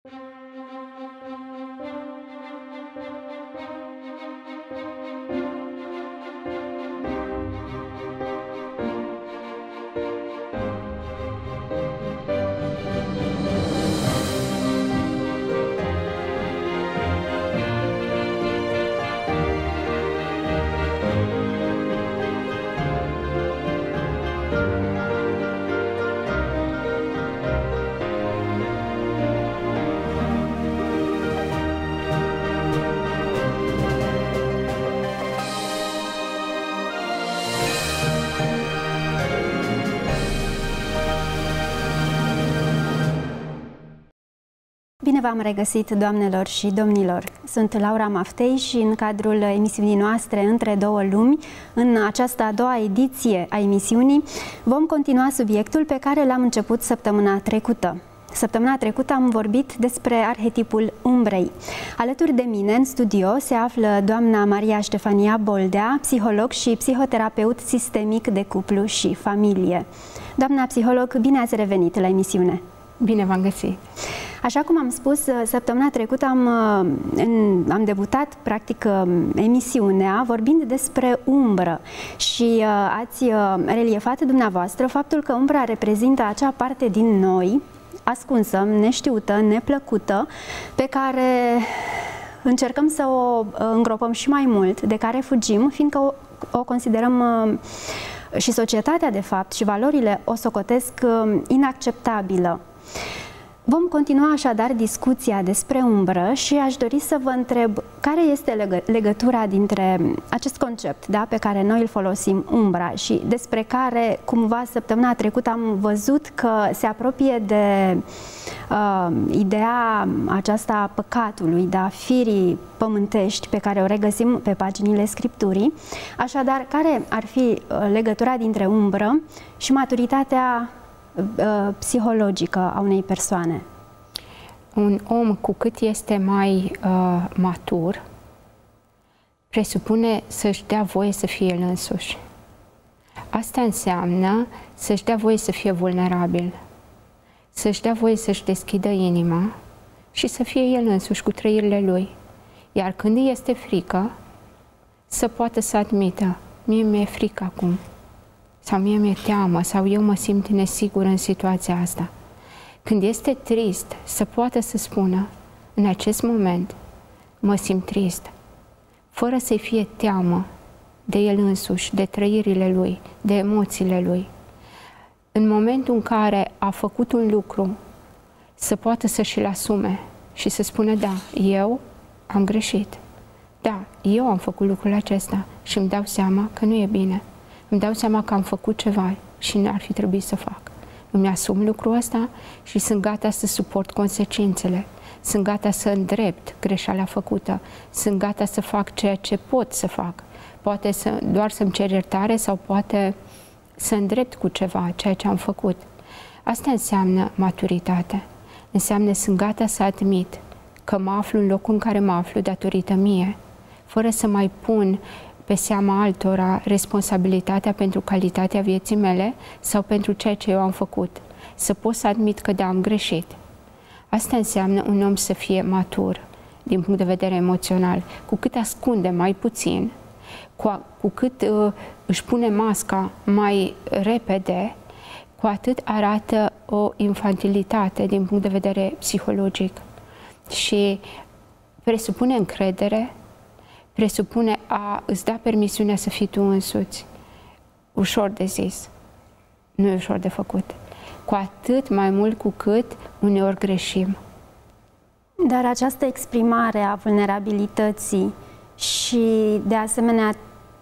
Bine v-am regăsit, doamnelor și domnilor! Sunt Laura Maftei și în cadrul emisiunii noastre Între două lumi, în această a doua ediție a emisiunii, vom continua subiectul pe care l-am început săptămâna trecută. Săptămâna trecută am vorbit despre arhetipul umbrei. Alături de mine, în studio, se află doamna Maria Ștefania Boldea, psiholog și psihoterapeut sistemic de cuplu și familie. Doamna psiholog, bine ați revenit la emisiune! Bine v-am găsit! Așa cum am spus, săptămâna trecută am debutat, practic, emisiunea vorbind despre umbră și ați reliefat dumneavoastră faptul că umbra reprezintă acea parte din noi, ascunsă, neștiută, neplăcută, pe care încercăm să o îngropăm și mai mult, de care fugim, fiindcă o considerăm și societatea, de fapt, și valorile o socotesc inacceptabilă. Vom continua așadar discuția despre umbră și aș dori să vă întreb care este legătura dintre acest concept, da, pe care noi îl folosim, umbra, și despre care cumva săptămâna trecută am văzut că se apropie de ideea aceasta a păcatului, da, firii pământești pe care o regăsim pe paginile Scripturii. Așadar, care ar fi legătura dintre umbră și maturitatea psihologică a unei persoane? Un om, cu cât este mai matur, presupune să-și dea voie să fie el însuși. Asta înseamnă să-și dea voie să fie vulnerabil, să-și dea voie să-și deschidă inima și să fie el însuși cu trăirile lui. Iar când îi este frică, să poată să admită: mie mi-e frică acum, sau mie mi-e teamă, sau eu mă simt nesigur în situația asta. Când este trist, să poată să spună: în acest moment mă simt trist, fără să-i fie teamă de el însuși, de trăirile lui, de emoțiile lui. În momentul în care a făcut un lucru, să poată să și-l asume și să spună: da, eu am greșit, da, eu am făcut lucrul acesta și îmi dau seama că nu e bine. Îmi dau seama că am făcut ceva și n-ar fi trebuit să fac. Îmi asum lucrul ăsta și sunt gata să suport consecințele. Sunt gata să îndrept greșeala făcută. Sunt gata să fac ceea ce pot să fac. Poate doar să-mi cer iertare sau poate să îndrept cu ceva ceea ce am făcut. Asta înseamnă maturitate. Înseamnă sunt gata să admit că mă aflu în locul în care mă aflu datorită mie, fără să mai pun pe seama altora responsabilitatea pentru calitatea vieții mele sau pentru ceea ce eu am făcut. Să pot să admit că da, am greșit. Asta înseamnă un om să fie matur din punct de vedere emoțional. Cu cât ascunde mai puțin, cu cât își pune masca mai repede, cu atât arată o infantilitate din punct de vedere psihologic. Și presupune încredere, presupune a îți da permisiunea să fii tu însuți. Ușor de zis, nu e ușor de făcut. Cu atât mai mult cu cât uneori greșim. Dar această exprimare a vulnerabilității și, de asemenea,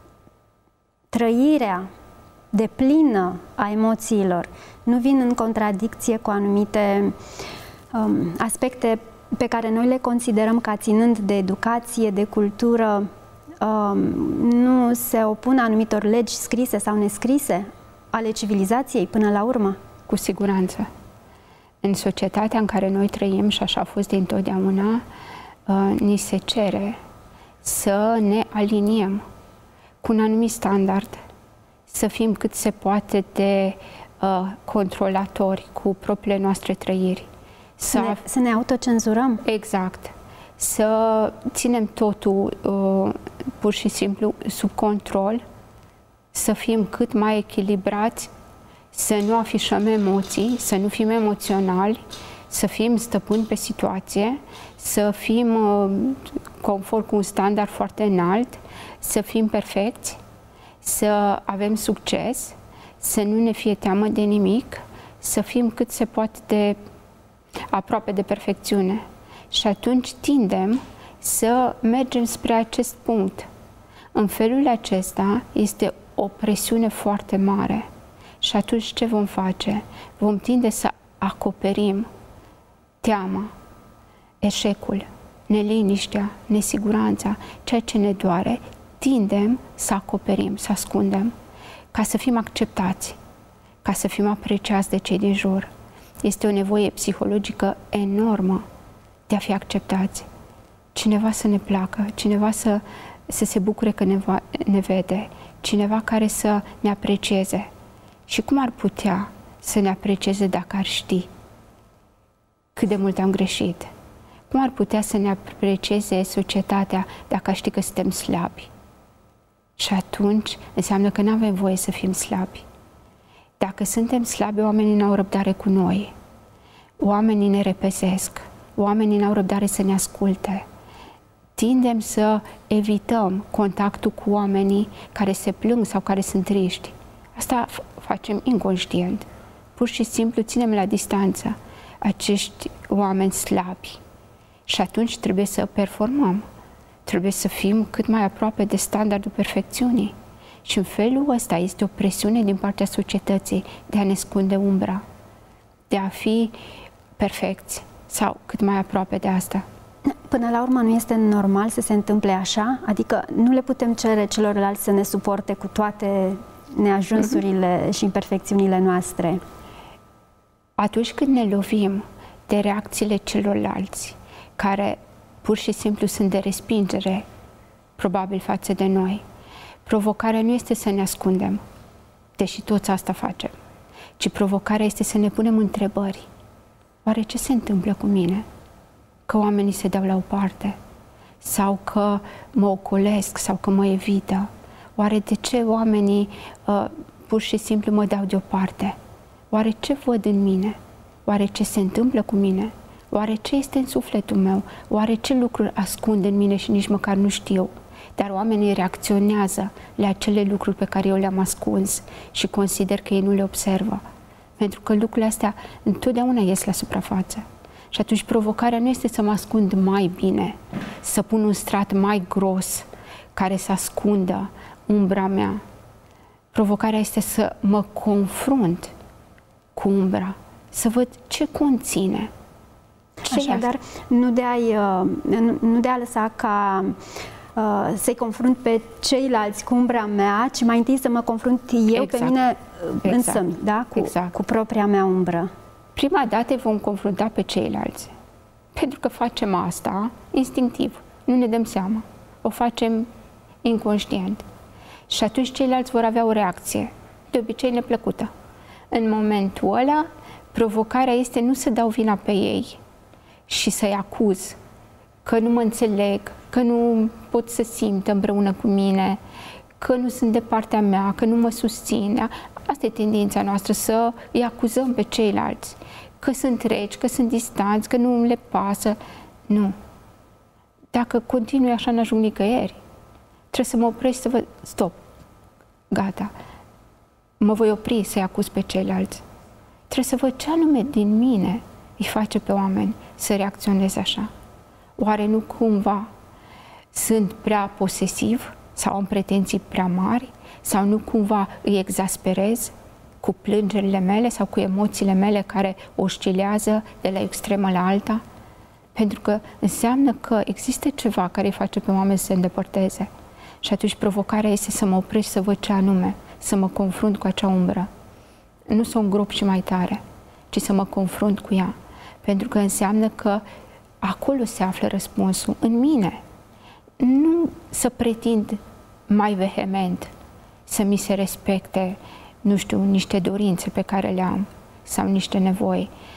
trăirea deplină a emoțiilor nu vin în contradicție cu anumite aspecte pe care noi le considerăm ca ținând de educație, de cultură? Nu se opun anumitor legi scrise sau nescrise ale civilizației până la urmă? Cu siguranță. În societatea în care noi trăim, și așa a fost dintotdeauna, ni se cere să ne aliniem cu un anumit standard, să fim cât se poate de controlatori cu propriile noastre trăiri, Să ne autocenzurăm? Exact. Să ținem totul pur și simplu sub control, să fim cât mai echilibrați, să nu afișăm emoții, să nu fim emoționali, să fim stăpâni pe situație, să fim conform cu un standard foarte înalt, să fim perfecți, să avem succes, să nu ne fie teamă de nimic, să fim cât se poate de aproape de perfecțiune. Și atunci tindem să mergem spre acest punct. În felul acesta este o presiune foarte mare. Și atunci ce vom face? Vom tinde să acoperim teama, eșecul, neliniștea, nesiguranța, ceea ce ne doare, tindem să acoperim, să ascundem, ca să fim acceptați, ca să fim apreciați de cei din jur. Este o nevoie psihologică enormă de a fi acceptați. Cineva să ne placă, cineva să se bucure că ne vede, cineva care să ne aprecieze. Și cum ar putea să ne aprecieze dacă ar ști cât de mult am greșit? Cum ar putea să ne aprecieze societatea dacă ar ști că suntem slabi? Și atunci înseamnă că nu avem voie să fim slabi. Dacă suntem slabi, oamenii n-au răbdare cu noi. Oamenii ne repezesc. Oamenii n-au răbdare să ne asculte. Tindem să evităm contactul cu oamenii care se plâng sau care sunt triști. Asta facem inconștient. Pur și simplu ținem la distanță acești oameni slabi. Și atunci trebuie să performăm. Trebuie să fim cât mai aproape de standardul perfecțiunii. Și în felul ăsta este o presiune din partea societății de a ne ascunde umbra, de a fi perfecți sau cât mai aproape de asta. Până la urmă nu este normal să se întâmple așa? Adică nu le putem cere celorlalți să ne suporte cu toate neajunsurile și imperfecțiunile noastre? Atunci când ne lovim de reacțiile celorlalți, care pur și simplu sunt de respingere, probabil față de noi, provocarea nu este să ne ascundem, deși toți asta facem, ci provocarea este să ne punem întrebări. Oare ce se întâmplă cu mine? Că oamenii se dau la o parte? Sau că mă ocolesc? Sau că mă evită? Oare de ce oamenii pur și simplu mă dau deoparte? Oare ce văd în mine? Oare ce se întâmplă cu mine? Oare ce este în sufletul meu? Oare ce lucruri ascund în mine și nici măcar nu știu? Dar oamenii reacționează la acele lucruri pe care eu le-am ascuns și consider că ei nu le observă. Pentru că lucrurile astea întotdeauna ies la suprafață. Și atunci provocarea nu este să mă ascund mai bine, să pun un strat mai gros care să ascundă umbra mea. Provocarea este să mă confrunt cu umbra, să văd ce conține. Așadar, nu de a lăsa ca să-i confrunt pe ceilalți cu umbra mea, ci mai întâi să mă confrunt eu pe mine însămi, da? Cu propria mea umbră. Prima dată vom confrunta pe ceilalți, pentru că facem asta instinctiv, nu ne dăm seama, o facem inconștient. Și atunci ceilalți vor avea o reacție, de obicei neplăcută. În momentul ăla, provocarea este nu să dau vina pe ei și să-i acuz că nu mă înțeleg, că nu pot să simt împreună cu mine, că nu sunt de partea mea, că nu mă susțin. Asta e tendința noastră, să îi acuzăm pe ceilalți, că sunt reci, că sunt distanți, că nu le pasă. Nu. Dacă continui așa, n-ajung nicăieri. Trebuie să mă opresc și să văd, stop, gata, mă voi opri să-i acuz pe ceilalți. Trebuie să văd ce anume din mine îi face pe oameni să reacționeze așa. Oare nu cumva sunt prea posesiv sau am pretenții prea mari? Sau nu cumva îi exasperez cu plângerile mele sau cu emoțiile mele care oscilează de la extremă la alta? Pentru că înseamnă că există ceva care îi face pe oameni să se îndepărteze. Și atunci provocarea este să mă opresc și să văd ce anume, să mă confrunt cu acea umbră. Nu să o îngrop și mai tare, ci să mă confrunt cu ea. Pentru că înseamnă că acolo se află răspunsul, în mine. Nu să pretind mai vehement să mi se respecte, nu știu, niște dorințe pe care le am sau niște nevoi.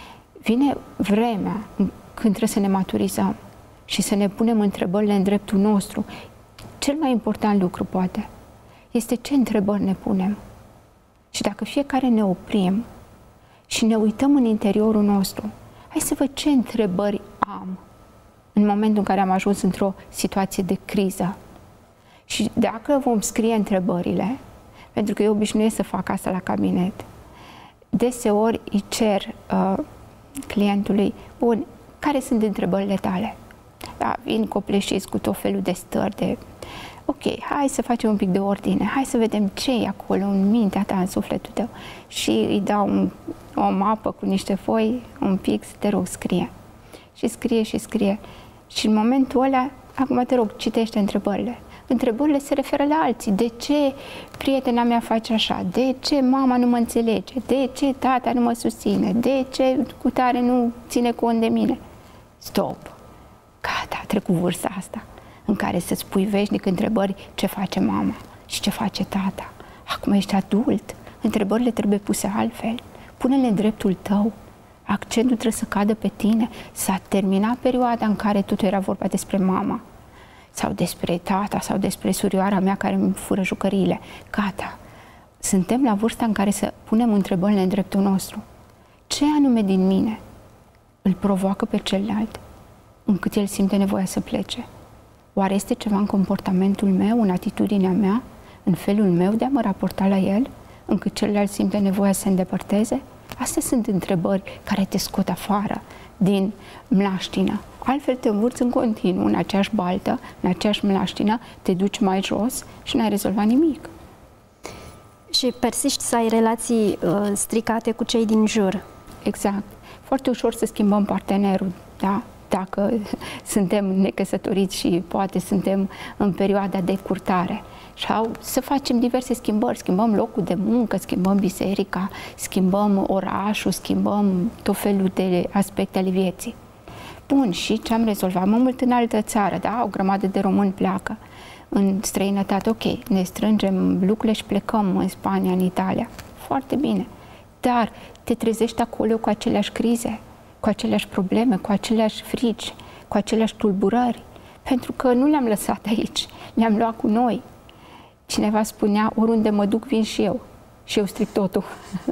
vine vremea când trebuie să ne maturizăm și să ne punem întrebările în dreptul nostru. Cel mai important lucru, poate, este ce întrebări ne punem. Și dacă fiecare ne oprim și ne uităm în interiorul nostru, hai să văd ce întrebări am în momentul în care am ajuns într-o situație de criză. Și dacă vom scrie întrebările, pentru că eu obișnuiesc să fac asta la cabinet, deseori îi cer clientului, bun, care sunt întrebările tale? Da, vin copleșiți cu tot felul de stări de, ok, hai să facem un pic de ordine, hai să vedem ce e acolo în mintea ta, în sufletul tău. Și îi dau o mapă cu niște foi, un pic, te rog, scrie. Și scrie și scrie. Și în momentul ăla, acum te rog, citește întrebările. Întrebările se referă la alții. De ce prietena mea face așa? De ce mama nu mă înțelege? De ce tata nu mă susține? De ce cutare nu ține cont de mine? Stop! Gata, a trecut vârsta asta în care să-ți pui veșnic întrebări ce face mama și ce face tata. Acum ești adult, întrebările trebuie puse altfel. Pune-le în dreptul tău. Accentul trebuie să cadă pe tine. S-a terminat perioada în care totul era vorba despre mama sau despre tata sau despre surioara mea care îmi fură jucăriile. Gata. Suntem la vârsta în care să punem întrebările în dreptul nostru. Ce anume din mine îl provoacă pe celălalt încât el simte nevoia să plece? Oare este ceva în comportamentul meu, în atitudinea mea, în felul meu de a mă raporta la el, încât celălalt simte nevoia să se îndepărteze? Astea sunt întrebări care te scot afară din mlaștină. Altfel te învârți în continuu, în aceeași baltă, în aceeași mlaștină, te duci mai jos și n-ai rezolvat nimic. Și persiști să ai relații stricate cu cei din jur. Exact. Foarte ușor să schimbăm partenerul, da? Dacă suntem necăsătoriți și poate suntem în perioada de curtare. Sau să facem diverse schimbări, schimbăm locul de muncă, schimbăm biserica, schimbăm orașul, schimbăm tot felul de aspecte ale vieții. Bun, și ce am rezolvat? Mă mult în altă țară, da? O grămadă de români pleacă în străinătate, ok, ne strângem lucrurile și plecăm în Spania, în Italia. Foarte bine. Dar te trezești acolo cu aceleași crize, cu aceleași probleme, cu aceleași frici, cu aceleași tulburări, pentru că nu le-am lăsat aici, le-am luat cu noi. Cineva spunea, oriunde mă duc, vin și eu. Și eu stric totul.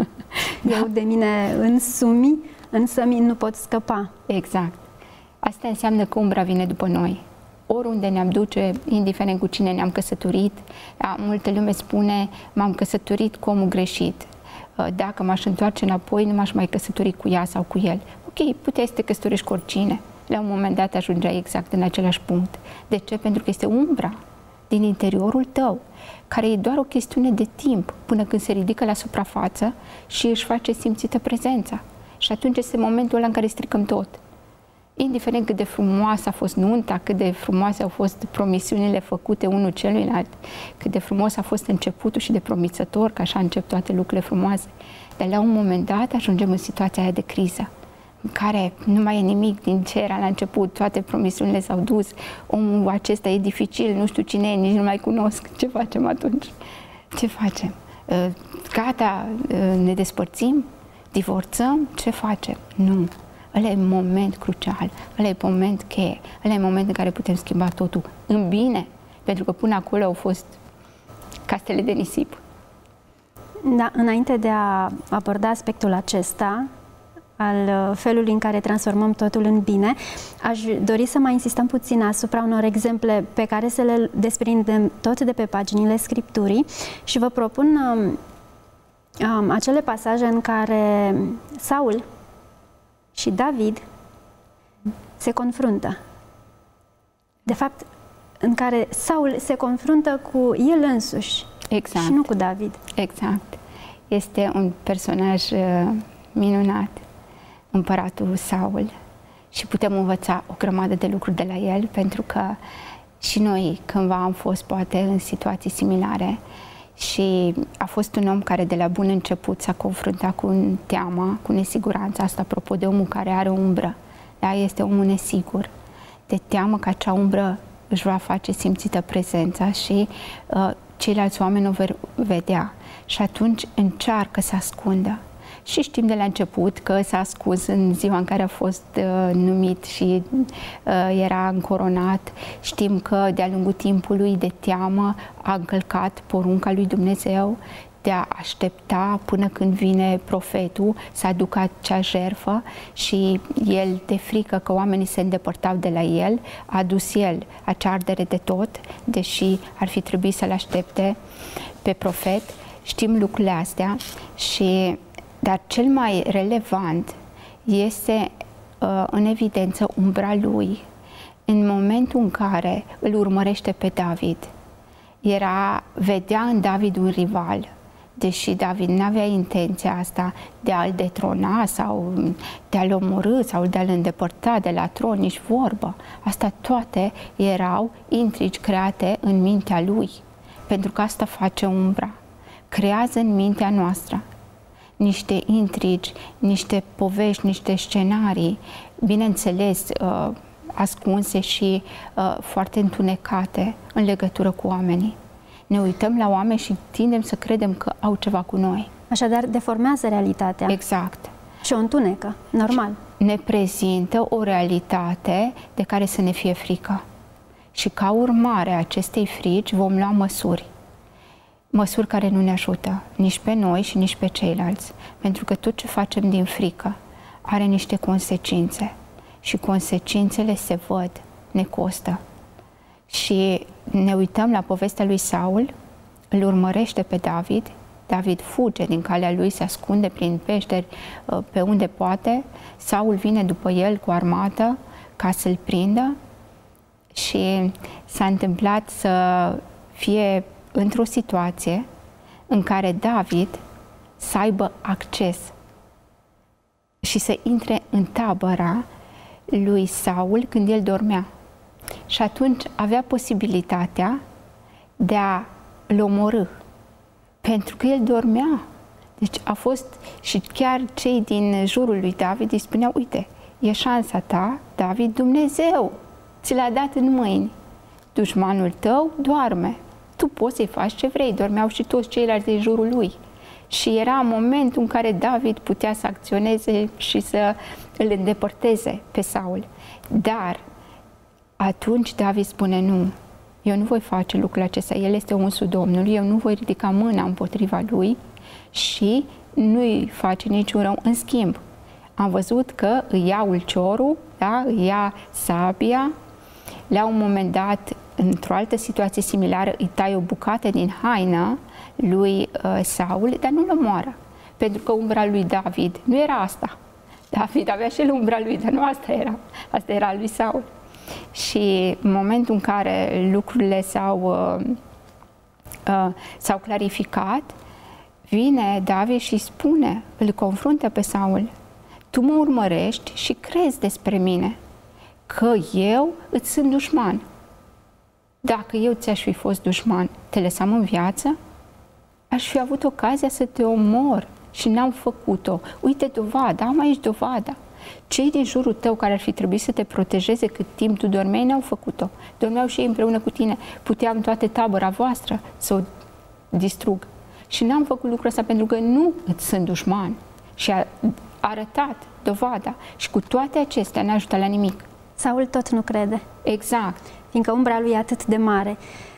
Eu de mine însumi nu pot scăpa. Exact. Asta înseamnă că umbra vine după noi. Oriunde ne-am duce, indiferent cu cine ne-am căsătorit, multă lume spune, m-am căsătorit cu omul greșit. Dacă m-aș întoarce înapoi, nu m-aș mai căsători cu ea sau cu el. Ok, puteai să te căsătorești cu oricine. La un moment dat ajungeai exact în același punct. De ce? Pentru că este umbra din interiorul tău, care e doar o chestiune de timp până când se ridică la suprafață și își face simțită prezența. Și atunci este momentul ăla în care stricăm tot. Indiferent cât de frumoasă a fost nunta, cât de frumoase au fost promisiunile făcute unul celuilalt, cât de frumos a fost începutul și de promițător, că așa încep toate lucrurile frumoase. Dar la un moment dat ajungem în situația aia de criză, în care nu mai e nimic din ce era la început, toate promisiunile s-au dus, omul acesta e dificil, nu știu cine e, nici nu mai cunosc. Ce facem atunci? Ce facem? Gata, ne despărțim? Divorțăm? Ce facem? Nu. Ăla e moment crucial, ăla e moment cheie, ăla e moment în care putem schimba totul în bine, pentru că până acolo au fost castele de nisip. Da, înainte de a aborda aspectul acesta, al felului în care transformăm totul în bine, aș dori să mai insistăm puțin asupra unor exemple pe care să le desprindem tot de pe paginile Scripturii și vă propun acele pasaje în care Saul și David se confruntă. De fapt, în care Saul se confruntă cu el însuși, exact, și nu cu David. Exact. Este un personaj minunat, împăratul Saul, și putem învăța o grămadă de lucruri de la el, pentru că și noi cândva am fost poate în situații similare și a fost un om care de la bun început s-a confruntat cu teama, cu nesiguranța asta, apropo de omul care are umbră. Da? Este omul nesigur, de teamă că acea umbră își va face simțită prezența și ceilalți oameni o vor vedea. Și atunci încearcă să ascundă. Și știm de la început că s-a ascuns în ziua în care a fost numit și era încoronat. Știm că de-a lungul timpului de teamă a încălcat porunca lui Dumnezeu de a aștepta până când vine profetul să aducă acea jertfă și el, de frică că oamenii se îndepărtau de la el, a adus el acea ardere de tot, deși ar fi trebuit să-l aștepte pe profet. Știm lucrurile astea, dar cel mai relevant este în evidență umbra lui în momentul în care îl urmărește pe David. Vedea în David un rival, deși David nu avea intenția asta de a-l detrona sau de a-l omorî sau de a-l îndepărta de la tron, nici vorbă. Asta toate erau intrigi create în mintea lui, pentru că asta face umbra. Creează în mintea noastră niște intrigi, niște povești, niște scenarii, bineînțeles, ascunse și foarte întunecate în legătură cu oamenii. Ne uităm la oameni și tindem să credem că au ceva cu noi. Așadar, deformează realitatea. Exact. Și o întunecă, normal. Ne prezintă o realitate de care să ne fie frică. Și ca urmare a acestei frici vom lua măsuri. Măsuri care nu ne ajută, nici pe noi și nici pe ceilalți. Pentru că tot ce facem din frică are niște consecințe. Și consecințele se văd, ne costă. Și ne uităm la povestea lui Saul, îl urmărește pe David, David fuge din calea lui, se ascunde prin peșteri pe unde poate, Saul vine după el cu armată ca să-l prindă și s-a întâmplat să fie într-o situație în care David să aibă acces și să intre în tabăra lui Saul când el dormea. Și atunci avea posibilitatea de a-l omorî, pentru că el dormea. Deci a fost, și chiar cei din jurul lui David îi spuneau, uite, e șansa ta, David, Dumnezeu ți l-a dat în mâini. Dușmanul tău doarme, tu poți să-i faci ce vrei. Dormeau și toți ceilalți din jurul lui. Și era momentul în care David putea să acționeze și să îl îndepărteze pe Saul. Dar atunci David spune, nu, eu nu voi face lucrul acesta, el este unsul Domnului, eu nu voi ridica mâna împotriva lui și nu-i face niciun rău. În schimb, am văzut că îi ia ulciorul, da? Îi ia sabia, la un moment dat, într-o altă situație similară, îi taie o bucată din haină lui Saul, dar nu-l omoară, pentru că umbra lui David nu era asta. David avea și el umbra lui, dar nu asta era. Asta era lui Saul. Și în momentul în care lucrurile s-au clarificat, vine David și spune, îl confruntă pe Saul, tu mă urmărești și crezi despre mine că eu îți sunt dușman. Dacă eu ți-aș fi fost dușman, te lăsam în viață? Aș fi avut ocazia să te omor și n-am făcut-o. Uite dovada, am aici dovada. Cei din jurul tău care ar fi trebuit să te protejeze cât timp tu dormeai, n-au făcut-o. Dormeau și ei împreună cu tine. Puteam toate tabăra voastră să o distrug. Și n-am făcut lucrul ăsta pentru că nu îți sunt dușman. Și a arătat dovada. Și cu toate acestea n-a ajutat la nimic. Saul tot nu crede. Exact. Fiindcă umbra lui e atât de mare.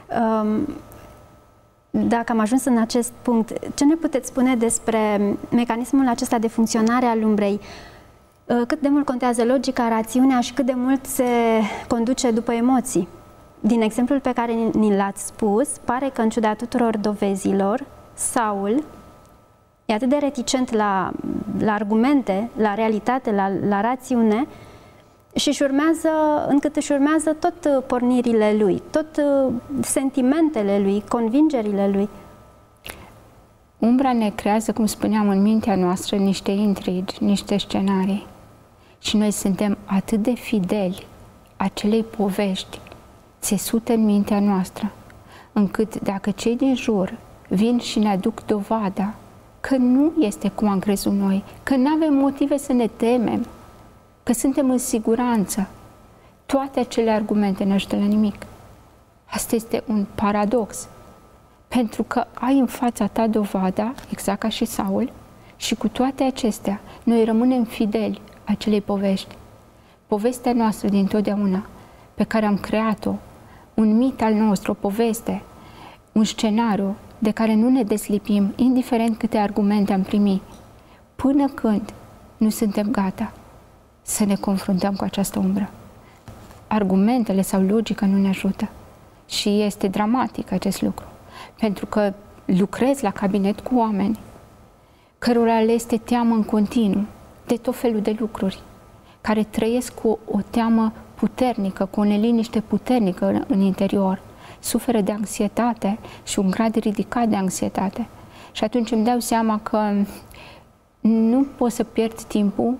Dacă am ajuns în acest punct, ce ne puteți spune despre mecanismul acesta de funcționare al umbrei? Cât de mult contează logica, rațiunea și cât de mult se conduce după emoții? Din exemplul pe care ni l-ați spus, pare că în ciuda tuturor dovezilor, Saul e atât de reticent la argumente, la realitate, la rațiune, și încât își urmează tot pornirile lui, tot sentimentele lui, convingerile lui. Umbra ne creează, cum spuneam, în mintea noastră niște intrigi, niște scenarii. Și noi suntem atât de fideli acelei povești țesute în mintea noastră, încât dacă cei din jur vin și ne aduc dovada că nu este cum am crezut noi, că nu avem motive să ne temem, că suntem în siguranță, toate acele argumente nu ajută la nimic. Asta este un paradox. Pentru că ai în fața ta dovada, exact ca și Saul, Și cu toate acestea, noi rămânem fideli acelei povești. Povestea noastră dintotdeauna, pe care am creat-o, un mit al nostru, o poveste, un scenariu de care nu ne deslipim, indiferent câte argumente am primit, până când nu suntem gata să ne confruntăm cu această umbră. Argumentele sau logica nu ne ajută. Și este dramatic acest lucru. Pentru că lucrez la cabinet cu oameni cărora le este teamă în continuu de tot felul de lucruri, care trăiesc cu o teamă puternică, cu o neliniște puternică în interior, suferă de anxietate și un grad ridicat de anxietate. Și atunci îmi dau seama că nu pot să pierd timpul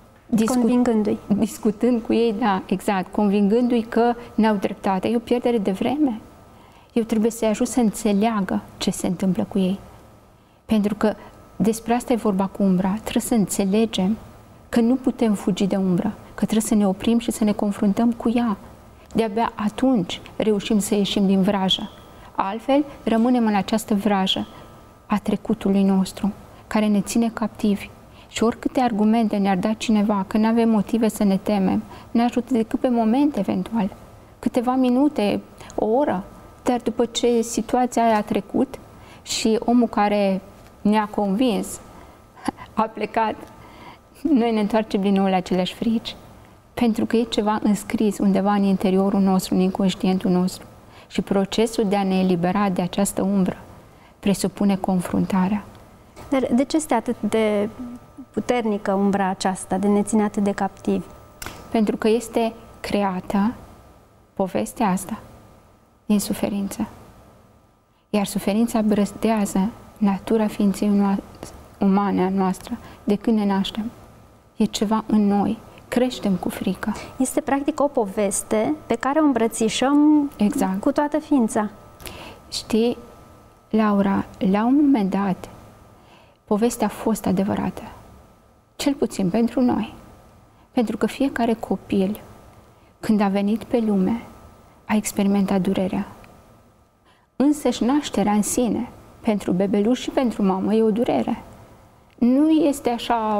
discutând cu ei, da, exact, convingându-i că n-au dreptate. E o pierdere de vreme. Eu trebuie să-i ajut să înțeleagă ce se întâmplă cu ei. Pentru că despre asta e vorba cu umbra. Trebuie să înțelegem că nu putem fugi de umbră, că trebuie să ne oprim și să ne confruntăm cu ea. De-abia atunci reușim să ieșim din vrajă. Altfel, rămânem în această vrajă a trecutului nostru, care ne ține captivi. Și oricâte argumente ne-ar da cineva, că nu avem motive să ne temem, ne ajută decât pe moment, eventual. Câteva minute, o oră. Dar după ce situația aia a trecut și omul care ne-a convins a plecat, noi ne întoarcem din nou la aceleași frici. Pentru că e ceva înscris undeva în interiorul nostru, în inconștientul nostru. Și procesul de a ne elibera de această umbră presupune confruntarea. Dar de ce este atât de puternică umbra aceasta, de ne ține atât de captivi? Pentru că este creată povestea asta din suferință. Iar suferința brăzdează natura ființei umane a noastră de când ne naștem. E ceva în noi. Creștem cu frică. Este practic o poveste pe care o îmbrățișăm exact. Cu toată ființa. Știi, Laura, la un moment dat, povestea a fost adevărată. Cel puțin pentru noi. Pentru că fiecare copil, când a venit pe lume, a experimentat durerea. Însăși nașterea în sine, pentru bebeluș și pentru mamă, e o durere. Nu este așa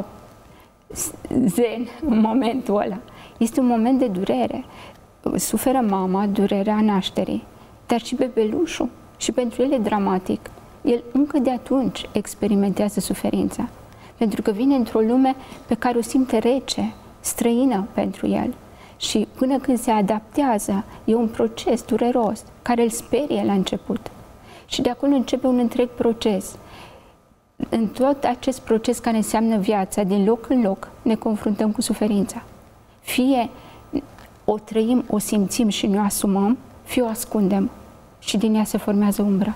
zen în momentul ăla. Este un moment de durere. Suferă mama durerea nașterii, dar și bebelușul. Și pentru el e dramatic. El încă de atunci experimentează suferința. Pentru că vine într-o lume pe care o simte rece, străină pentru el. Și până când se adaptează, e un proces dureros, care îl sperie la început. Și de acolo începe un întreg proces. În tot acest proces care înseamnă viața, din loc în loc, ne confruntăm cu suferința. Fie o trăim, o simțim și ne o asumăm, fie o ascundem și din ea se formează umbra.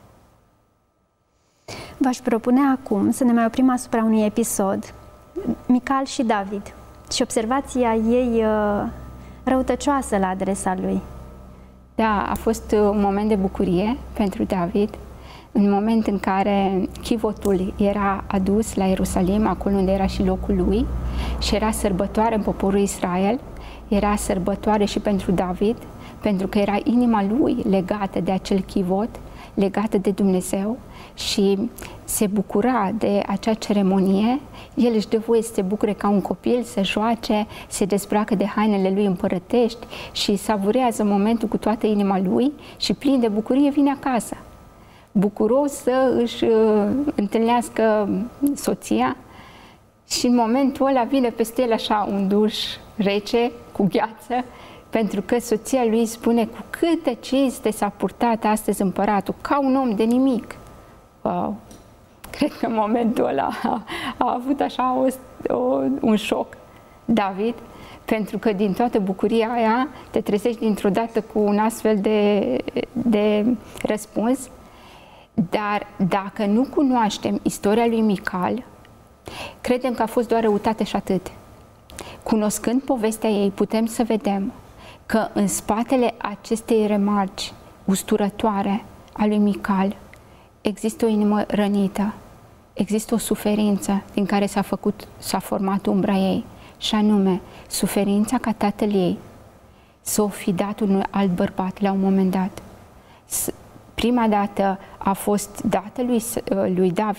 V-aș propune acum să ne mai oprim asupra unui episod, Mical și David, și observația ei răutăcioasă la adresa lui. Da, a fost un moment de bucurie pentru David, în moment în care chivotul era adus la Ierusalim, acolo unde era și locul lui, și era sărbătoare în poporul Israel, era sărbătoare și pentru David, pentru că era inima lui legată de acel chivot, legată de Dumnezeu și se bucura de acea ceremonie. El își dă voie să se bucure ca un copil, să joace, se dezbracă de hainele lui împărătești și savurează momentul cu toată inima lui și plin de bucurie vine acasă. Bucuros să își întâlnească soția și în momentul ăla vine peste el așa un duș rece cu gheață, pentru că soția lui spune: cu câtă cinste s-a purtat astăzi împăratul, ca un om de nimic. Wow! Cred că în momentul ăla a avut așa un șoc David, pentru că din toată bucuria aia te trezești dintr-o dată cu un astfel de răspuns. Dar dacă nu cunoaștem istoria lui Mical, credem că a fost doar răutate și atât. Cunoscând povestea ei, putem să vedem că în spatele acestei remarci usturătoare a lui Mical există o inimă rănită, există o suferință din care s-a format umbra ei, și anume suferința ca tatăl ei să o fi dat unui alt bărbat la un moment dat. Prima dată a fost dată lui David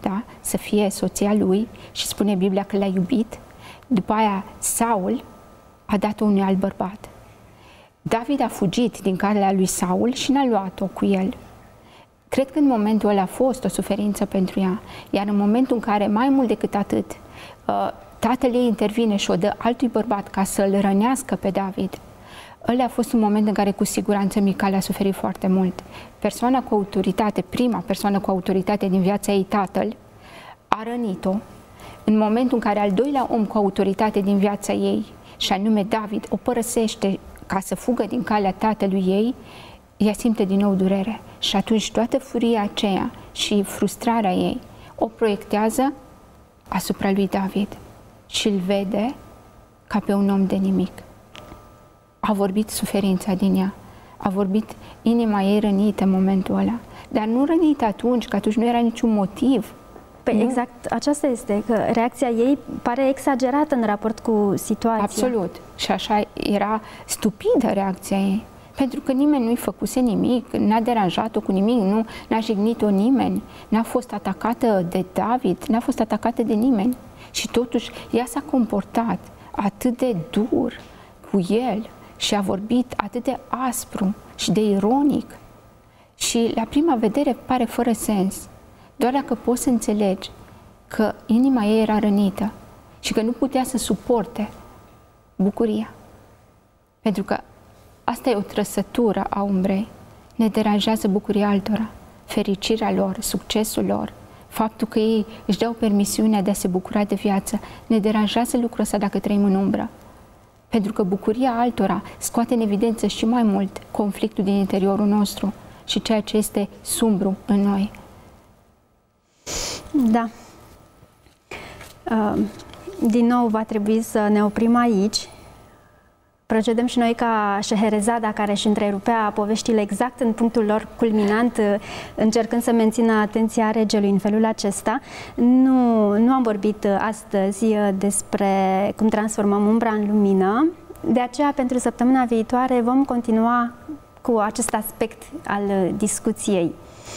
da? Să fie soția lui și spune Biblia că l-a iubit. După aia Saul a dat-o unui alt bărbat. David a fugit din calea lui Saul și n-a luat-o cu el. Cred că în momentul ăla a fost o suferință pentru ea, iar în momentul în care, mai mult decât atât, tatăl ei intervine și o dă altui bărbat ca să-l rănească pe David, ăla a fost un moment în care cu siguranță Mical a suferit foarte mult. Persoana cu autoritate, prima persoană cu autoritate din viața ei, tatăl, a rănit-o. În momentul în care al doilea om cu autoritate din viața ei, și anume David, o părăsește ca să fugă din calea tatălui ei, ea simte din nou durere. Și atunci toată furia aceea și frustrarea ei o proiectează asupra lui David și îl vede ca pe un om de nimic. A vorbit suferința din ea, a vorbit inima ei rănită în momentul ăla, dar nu rănită atunci, că atunci nu era niciun motiv. Păi nu? Exact, aceasta este, că reacția ei pare exagerată în raport cu situația. Absolut. Și așa era stupidă reacția ei. Pentru că nimeni nu-i făcuse nimic, n-a deranjat-o cu nimic, n-a jignit-o nimeni, n-a fost atacată de David, n-a fost atacată de nimeni. Și totuși ea s-a comportat atât de dur cu el și a vorbit atât de aspru și de ironic. Și la prima vedere pare fără sens. Doar dacă poți să înțelegi că inima ei era rănită și că nu putea să suporte bucuria. Pentru că asta e o trăsătură a umbrei. Ne deranjează bucuria altora, fericirea lor, succesul lor, faptul că ei își dau permisiunea de a se bucura de viață. Ne deranjează lucrul ăsta dacă trăim în umbră. Pentru că bucuria altora scoate în evidență și mai mult conflictul din interiorul nostru și ceea ce este sumbru în noi. Da. Din nou va trebui să ne oprim aici. Procedăm și noi ca Șeherezada, care își întrerupea poveștile exact în punctul lor culminant, încercând să mențină atenția regelui în felul acesta. Nu am vorbit astăzi despre cum transformăm umbra în lumină. De aceea, pentru săptămâna viitoare, vom continua cu acest aspect al discuției.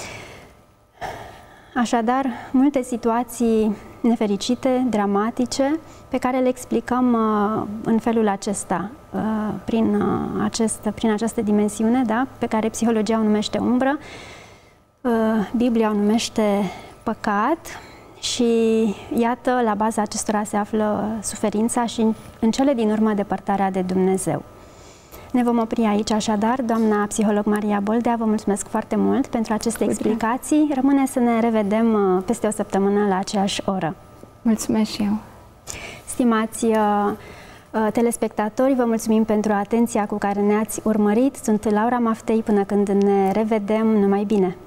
Așadar, multe situații nefericite, dramatice, pe care le explicăm în felul acesta, prin această dimensiune, da, pe care psihologia o numește umbră, Biblia o numește păcat și iată, la baza acestora se află suferința și în cele din urmă depărtarea de Dumnezeu. Ne vom opri aici, așadar. Doamna psiholog Maria Boldea, vă mulțumesc foarte mult pentru aceste explicații. Rămâne să ne revedem peste o săptămână la aceeași oră. Mulțumesc și eu. Stimați telespectatori, vă mulțumim pentru atenția cu care ne-ați urmărit. Sunt Laura Maftei, până când ne revedem, numai bine!